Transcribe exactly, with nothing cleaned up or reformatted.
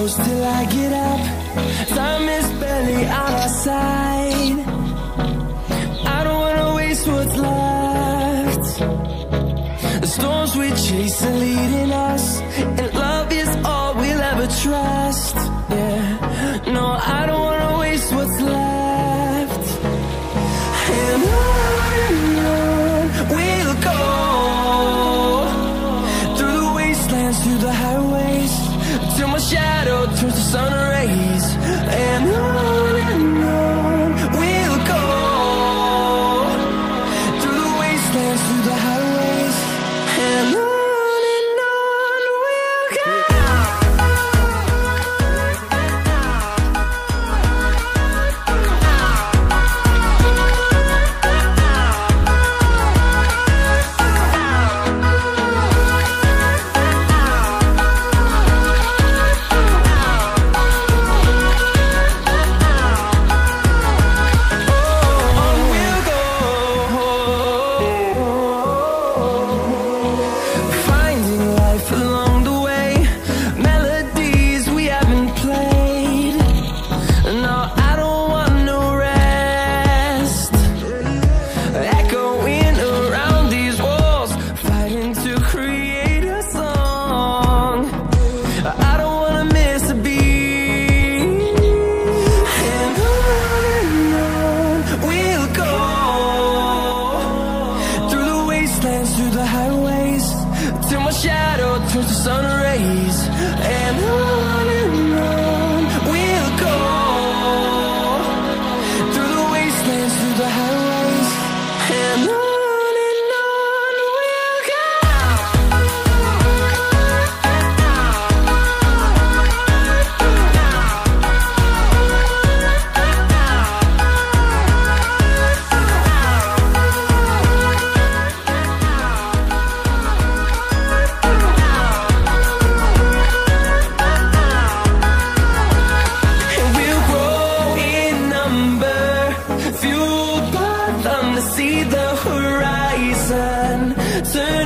close till I get up. Time is barely on our side. I don't wanna waste what's left. The storms we chase are leading us, and love is all we'll ever trust. Yeah, no, I don't wanna waste what's left. And on and on we'll go, through the wastelands, through the highways, till my shadow turns to sun rays. And on and on we'll go, through the wastelands, through the highways, and on. Through the highways, till my shadow turns to sun rays. And on and on we'll go, through the wastelands, through the highways, and on. See the horizon turn